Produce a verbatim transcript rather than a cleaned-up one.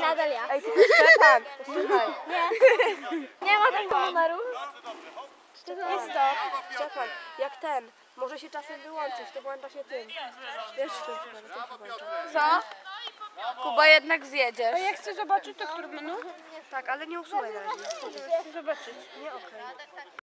nadal ja. Ej, tylko Szczepan, słuchaj. Nie. Nie ma tego numeru. Szczepan, stop. Szczepan, jak ten, może się czasem wyłączyć, to włącza się tym. Wiesz, w tym przypadku, tym się włącza. Co? Kuba, jednak zjedziesz. A ja chcę zobaczyć to, które menu. Tak, ale nie usuwaj na razie. Chcę zobaczyć. Nie, okej.